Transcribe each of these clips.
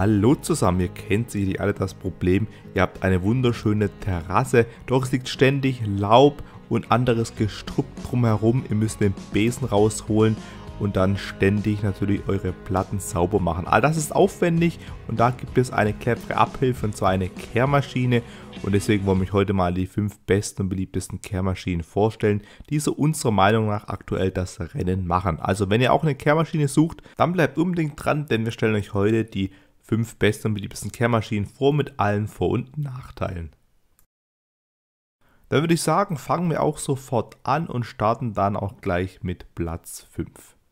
Hallo zusammen, ihr kennt sicherlich alle das Problem, ihr habt eine wunderschöne Terrasse, doch es liegt ständig Laub und anderes Gestrüpp drumherum. Ihr müsst den Besen rausholen und dann ständig natürlich eure Platten sauber machen. All das ist aufwendig und da gibt es eine clevere Abhilfe, und zwar eine Kehrmaschine. Und deswegen wollen wir euch heute mal die 5 besten und beliebtesten Kehrmaschinen vorstellen, die so unserer Meinung nach aktuell das Rennen machen. Also wenn ihr auch eine Kehrmaschine sucht, dann bleibt unbedingt dran, denn wir stellen euch heute die 5 besten und beliebtesten Kehrmaschinen vor mit allen Vor- und Nachteilen. Dann würde ich sagen, fangen wir auch sofort an und starten dann auch gleich mit Platz 5.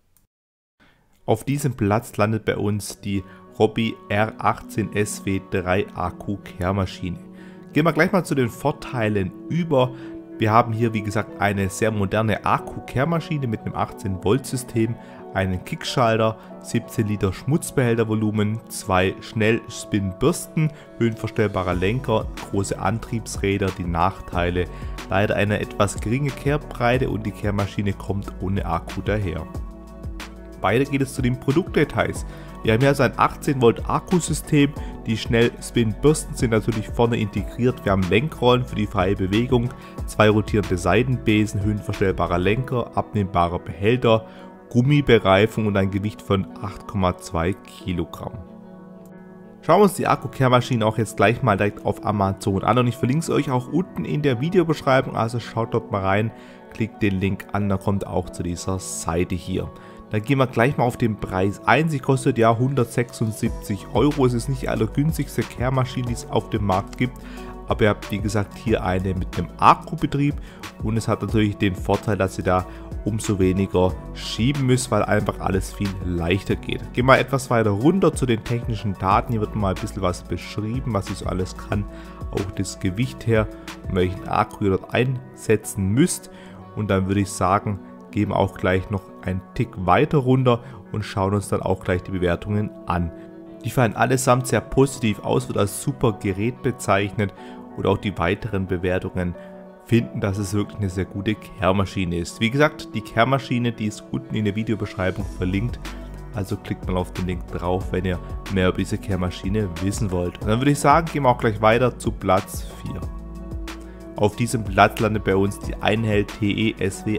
Auf diesem Platz landet bei uns die Ryobi R18 SW3 Akku Kehrmaschine. Gehen wir gleich mal zu den Vorteilen über. Wir haben hier wie gesagt eine sehr moderne Akku-Kehrmaschine mit einem 18 Volt System, einen Kickschalter, 17 Liter Schmutzbehältervolumen, 2 Schnellspin-Bürsten, höhenverstellbarer Lenker, große Antriebsräder. Die Nachteile: leider eine etwas geringe Kehrbreite und die Kehrmaschine kommt ohne Akku daher. Weiter geht es zu den Produktdetails. Wir haben hier also ein 18 Volt Akkusystem, die Schnellspin-Bürsten sind natürlich vorne integriert, wir haben Lenkrollen für die freie Bewegung, 2 rotierende Seitenbesen, höhenverstellbarer Lenker, abnehmbarer Behälter, Gummibereifung und ein Gewicht von 8,2 Kilogramm. Schauen wir uns die Akku-Kehrmaschine auch jetzt gleich mal direkt auf Amazon an und ich verlinke es euch auch unten in der Videobeschreibung, also schaut dort mal rein, klickt den Link an, dann kommt auch zu dieser Seite hier. Dann gehen wir gleich mal auf den Preis ein. Sie kostet ja 176 €. Es ist nicht die allergünstigste Kehrmaschine, die es auf dem Markt gibt. Aber ihr habt wie gesagt hier eine mit einem Akkubetrieb. Und es hat natürlich den Vorteil, dass ihr da umso weniger schieben müsst, weil einfach alles viel leichter geht. Gehen wir etwas weiter runter zu den technischen Daten. Hier wird mal ein bisschen was beschrieben, was sie so alles kann. Auch das Gewicht her und welchen Akku ihr dort einsetzen müsst. Und dann würde ich sagen, gehen wir auch gleich noch einen Tick weiter runter und schauen uns dann auch gleich die Bewertungen an. Die fallen allesamt sehr positiv aus, wird als super Gerät bezeichnet und auch die weiteren Bewertungen finden, dass es wirklich eine sehr gute Kehrmaschine ist. Wie gesagt, die Kehrmaschine, die ist unten in der Videobeschreibung verlinkt, also klickt mal auf den Link drauf, wenn ihr mehr über diese Kehrmaschine wissen wollt. Und dann würde ich sagen, gehen wir auch gleich weiter zu Platz 4. Auf diesem Platz landet bei uns die Einhell TE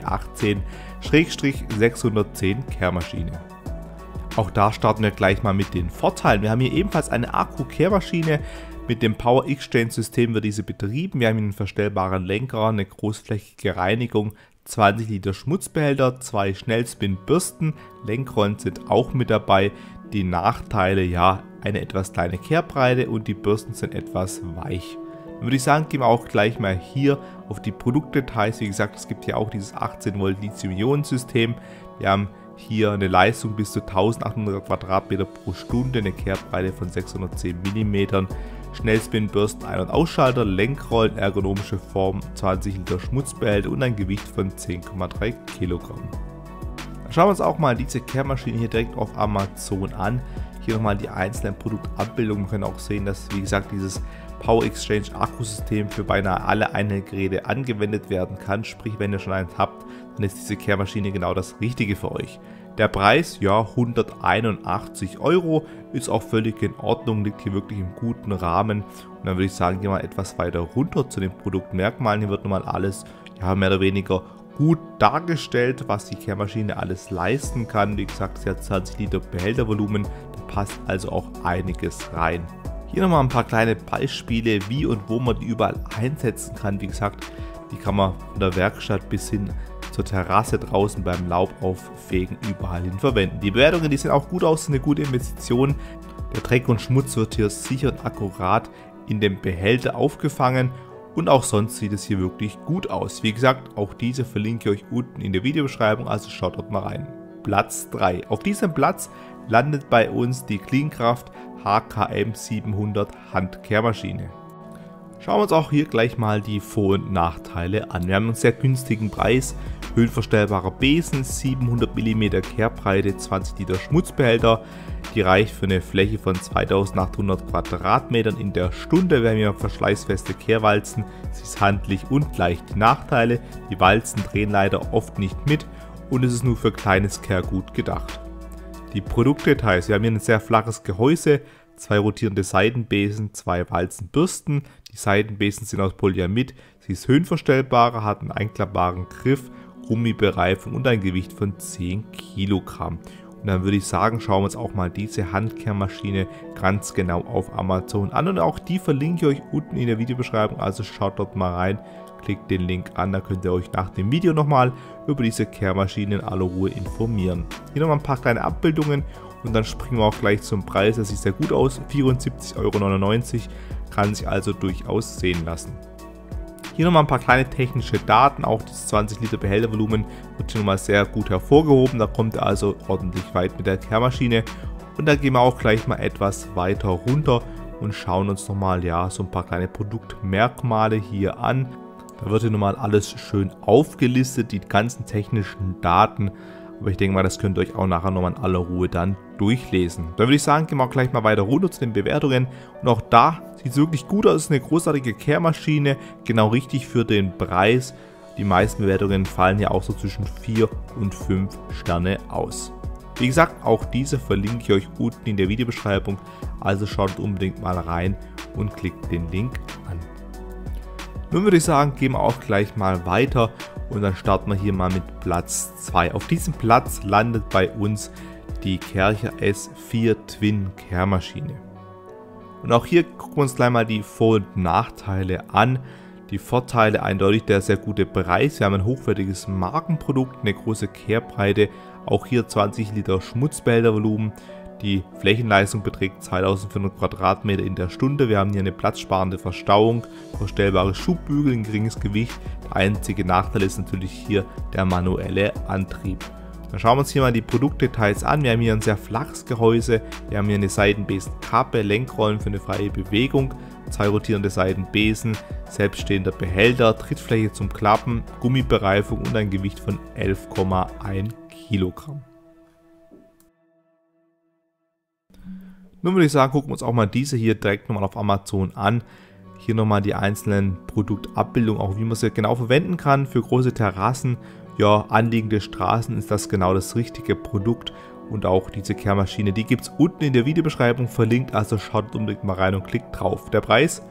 SW18-610 Kehrmaschine. Auch da starten wir gleich mal mit den Vorteilen. Wir haben hier ebenfalls eine Akku-Kehrmaschine. Mit dem Power Exchange-System wird diese betrieben. Wir haben hier einen verstellbaren Lenker, eine großflächige Reinigung, 20 Liter Schmutzbehälter, 2 Schnellspin-Bürsten, Lenkrollen sind auch mit dabei. Die Nachteile: ja, eine etwas kleine Kehrbreite und die Bürsten sind etwas weich. Dann würde ich sagen, gehen wir auch gleich mal hier auf die Produktdetails. Wie gesagt, es gibt ja auch dieses 18 Volt Lithium-Ionen-System. Wir haben hier eine Leistung bis zu 1800 Quadratmeter pro Stunde, eine Kehrbreite von 610 mm, Schnellspin-Bürsten, Ein- und Ausschalter, Lenkrollen, ergonomische Form, 20 Liter Schmutzbehälter und ein Gewicht von 10,3 Kilogramm. Dann schauen wir uns auch mal diese Kehrmaschine hier direkt auf Amazon an. Hier nochmal die einzelnen Produktabbildungen. Wir können auch sehen, dass wie gesagt dieses Power Exchange Akkusystem für beinahe alle Einheitsgeräte angewendet werden kann. Sprich, wenn ihr schon eins habt, dann ist diese Kehrmaschine genau das Richtige für euch. Der Preis, ja, 181 €, ist auch völlig in Ordnung, liegt hier wirklich im guten Rahmen. Und dann würde ich sagen, gehen wir etwas weiter runter zu den Produktmerkmalen. Hier wird nochmal alles, ja, mehr oder weniger gut dargestellt, was die Kehrmaschine alles leisten kann. Wie gesagt, sie hat 20 Liter Behältervolumen, da passt also auch einiges rein. Hier nochmal ein paar kleine Beispiele, wie und wo man die überall einsetzen kann. Wie gesagt, die kann man von der Werkstatt bis hin zur Terrasse draußen beim Laubaufegen überall hin verwenden. Die Bewertungen, die sehen auch gut aus, sind eine gute Investition. Der Dreck und Schmutz wird hier sicher und akkurat in dem Behälter aufgefangen und auch sonst sieht es hier wirklich gut aus. Wie gesagt, auch diese verlinke ich euch unten in der Videobeschreibung, also schaut dort mal rein. Platz 3. Auf diesem Platz landet bei uns die Cleancraft HKM 700 Handkehrmaschine. Schauen wir uns auch hier gleich mal die Vor- und Nachteile an. Wir haben einen sehr günstigen Preis, höhenverstellbarer Besen, 700 mm Kehrbreite, 20 Liter Schmutzbehälter. Die reicht für eine Fläche von 2800 Quadratmetern in der Stunde. Wir haben hier verschleißfeste Kehrwalzen, sie ist handlich und leicht. Die Nachteile: die Walzen drehen leider oft nicht mit und es ist nur für kleines Kehrgut gedacht. Die Produktdetails: wir haben hier ein sehr flaches Gehäuse, 2 rotierende Seitenbesen, 2 Walzenbürsten. Die Seitenbesen sind aus Polyamid, sie ist höhenverstellbarer, hat einen einklappbaren Griff, Gummibereifung und ein Gewicht von 10 Kilogramm. Und dann würde ich sagen, schauen wir uns auch mal diese Handkehrmaschine ganz genau auf Amazon an. Und auch die verlinke ich euch unten in der Videobeschreibung, also schaut dort mal rein, klickt den Link an, da könnt ihr euch nach dem Video nochmal über diese Kehrmaschine in aller Ruhe informieren. Hier nochmal ein paar kleine Abbildungen und dann springen wir auch gleich zum Preis. Das sieht sehr gut aus, 74,99 €, kann sich also durchaus sehen lassen. Hier nochmal ein paar kleine technische Daten, auch das 20 Liter Behältervolumen wird hier nochmal sehr gut hervorgehoben, da kommt er also ordentlich weit mit der Kehrmaschine. Und da gehen wir auch gleich mal etwas weiter runter und schauen uns nochmal so ein paar kleine Produktmerkmale hier an. Da wird hier nochmal alles schön aufgelistet, die ganzen technischen Daten. Aber ich denke mal, das könnt ihr euch auch nachher nochmal in aller Ruhe dann durchlesen. Dann würde ich sagen, gehen wir auch gleich mal weiter runter zu den Bewertungen. Und auch da sieht es wirklich gut aus. Es ist eine großartige Kehrmaschine, genau richtig für den Preis. Die meisten Bewertungen fallen ja auch so zwischen 4 und 5 Sterne aus. Wie gesagt, auch diese verlinke ich euch unten in der Videobeschreibung. Also schaut unbedingt mal rein und klickt den Link an. Nun würde ich sagen, gehen wir auch gleich mal weiter und dann starten wir hier mal mit Platz 2. Auf diesem Platz landet bei uns die Kärcher S4 Twin Kehrmaschine. Und auch hier gucken wir uns gleich mal die Vor- und Nachteile an. Die Vorteile eindeutig der sehr gute Preis. Wir haben ein hochwertiges Markenprodukt, eine große Kehrbreite, auch hier 20 Liter Schmutzbehältervolumen. Die Flächenleistung beträgt 2500 Quadratmeter in der Stunde. Wir haben hier eine platzsparende Verstauung, verstellbare Schubbügel, ein geringes Gewicht. Der einzige Nachteil ist natürlich hier der manuelle Antrieb. Dann schauen wir uns hier mal die Produktdetails an. Wir haben hier ein sehr flaches Gehäuse. Wir haben hier eine Seitenbesenkappe, Lenkrollen für eine freie Bewegung, 2 rotierende Seitenbesen, selbststehender Behälter, Trittfläche zum Klappen, Gummibereifung und ein Gewicht von 11,1 Kilogramm. Nun würde ich sagen, gucken wir uns auch mal diese hier direkt nochmal auf Amazon an. Hier nochmal die einzelnen Produktabbildungen, auch wie man sie genau verwenden kann. Für große Terrassen, anliegende Straßen ist das genau das richtige Produkt. Und auch diese Kehrmaschine, die gibt es unten in der Videobeschreibung verlinkt, also schaut unbedingt mal rein und klickt drauf. Der Preis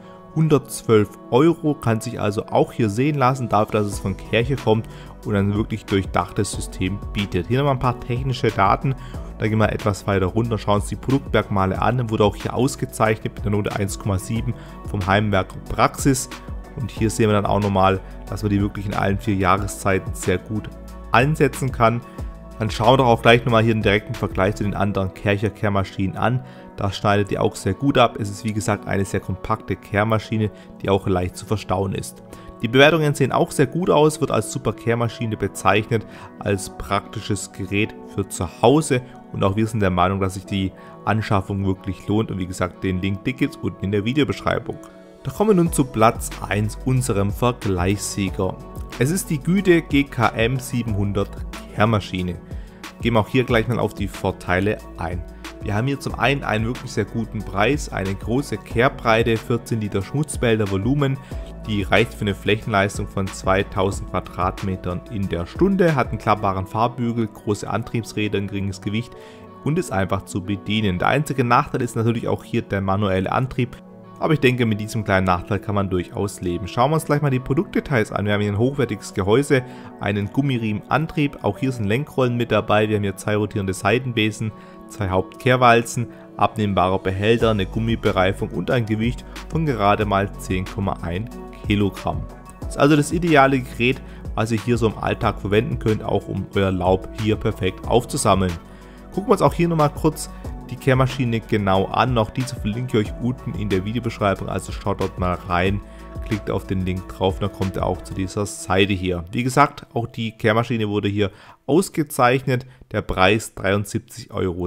112 €, kann sich also auch hier sehen lassen, dafür, dass es von Kärcher kommt und ein wirklich durchdachtes System bietet. Hier nochmal ein paar technische Daten. Da gehen wir etwas weiter runter, schauen uns die Produktmerkmale an. Wurde auch hier ausgezeichnet mit der Note 1,7 vom Heimwerker Praxis. Und hier sehen wir dann auch nochmal, dass man die wirklich in allen 4 Jahreszeiten sehr gut einsetzen kann. Dann schauen wir doch auch gleich nochmal hier einen direkten Vergleich zu den anderen Kärcher Kehrmaschinen an. Da schneidet die auch sehr gut ab. Es ist wie gesagt eine sehr kompakte Kehrmaschine, die auch leicht zu verstauen ist. Die Bewertungen sehen auch sehr gut aus, wird als super Kehrmaschine bezeichnet, als praktisches Gerät für zu Hause. Und auch wir sind der Meinung, dass sich die Anschaffung wirklich lohnt. Und wie gesagt, den Link gibt es unten in der Videobeschreibung. Da kommen wir nun zu Platz 1, unserem Vergleichssieger. Es ist die Güde GKM 700 Kehrmaschine. Gehen wir auch hier gleich mal auf die Vorteile ein. Wir haben hier zum einen einen wirklich sehr guten Preis, eine große Kehrbreite, 14 Liter Schmutzbehälter Volumen, die reicht für eine Flächenleistung von 2000 Quadratmetern in der Stunde, hat einen klappbaren Fahrbügel, große Antriebsräder, ein geringes Gewicht und ist einfach zu bedienen. Der einzige Nachteil ist natürlich auch hier der manuelle Antrieb, aber ich denke, mit diesem kleinen Nachteil kann man durchaus leben. Schauen wir uns gleich mal die Produktdetails an. Wir haben hier ein hochwertiges Gehäuse, einen Gummiriemenantrieb, auch hier sind Lenkrollen mit dabei, wir haben hier 2 rotierende Seitenbesen, 2 Hauptkehrwalzen, abnehmbarer Behälter, eine Gummibereifung und ein Gewicht von gerade mal 10,1 Kilogramm. Das ist also das ideale Gerät, was ihr hier so im Alltag verwenden könnt, auch um euer Laub hier perfekt aufzusammeln. Gucken wir uns auch hier nochmal kurz die Kehrmaschine genau an. Auch diese verlinke ich euch unten in der Videobeschreibung, also schaut dort mal rein, klickt auf den Link drauf, dann kommt ihr auch zu dieser Seite hier. Wie gesagt, auch die Kehrmaschine wurde hier ausgezeichnet, der Preis 73,10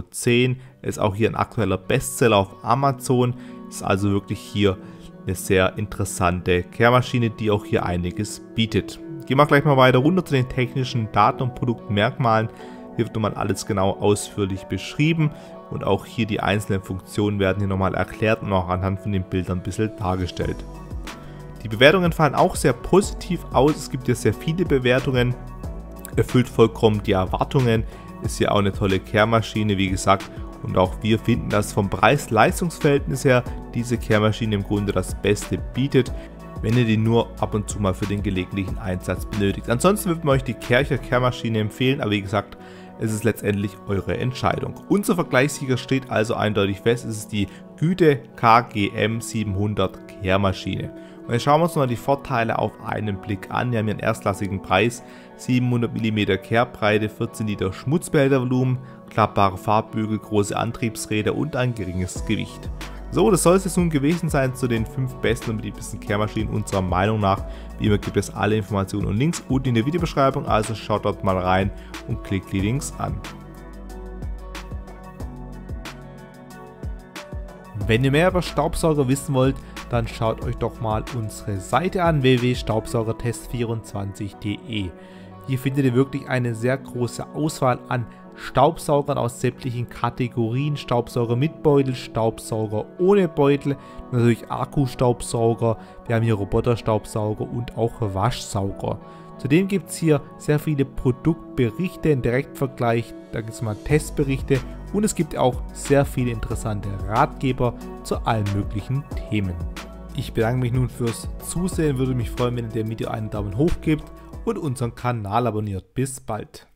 €, ist auch hier ein aktueller Bestseller auf Amazon, ist also wirklich hier eine sehr interessante Kehrmaschine, die auch hier einiges bietet. Gehen wir gleich mal weiter runter zu den technischen Daten und Produktmerkmalen. Hier wird nochmal alles genau ausführlich beschrieben und auch hier die einzelnen Funktionen werden hier nochmal erklärt und auch anhand von den Bildern ein bisschen dargestellt. Die Bewertungen fallen auch sehr positiv aus, es gibt hier sehr viele Bewertungen, erfüllt vollkommen die Erwartungen, ist hier auch eine tolle Kehrmaschine, wie gesagt, Und auch wir finden, dass vom Preis-Leistungs-Verhältnis her diese Kehrmaschine im Grunde das Beste bietet, wenn ihr die nur ab und zu mal für den gelegentlichen Einsatz benötigt. Ansonsten würden wir euch die Kärcher Kehrmaschine empfehlen, aber wie gesagt, es ist letztendlich eure Entscheidung. Unser Vergleichssieger steht also eindeutig fest, es ist die Güte KGM 700 Kehrmaschine. Und jetzt schauen wir uns mal die Vorteile auf einen Blick an. Wir haben hier einen erstklassigen Preis, 700 mm Kehrbreite, 14 Liter Schmutzbehältervolumen, klappbare Fahrbügel, große Antriebsräder und ein geringes Gewicht. So, das soll es nun gewesen sein zu den 5 besten und beliebtesten Kehrmaschinen unserer Meinung nach. Wie immer gibt es alle Informationen und Links unten in der Videobeschreibung, also schaut dort mal rein und klickt die Links an. Wenn ihr mehr über Staubsauger wissen wollt, dann schaut euch doch mal unsere Seite an, www.staubsaugertest24.de. Hier findet ihr wirklich eine sehr große Auswahl an Staubsaugern aus sämtlichen Kategorien, Staubsauger mit Beutel, Staubsauger ohne Beutel, natürlich Akkustaubsauger, wir haben hier Roboterstaubsauger und auch Waschsauger. Zudem gibt es hier sehr viele Produktberichte im Direktvergleich, da gibt es mal Testberichte und es gibt auch sehr viele interessante Ratgeber zu allen möglichen Themen. Ich bedanke mich nun fürs Zusehen, würde mich freuen, wenn ihr dem Video einen Daumen hoch gebt und unseren Kanal abonniert. Bis bald!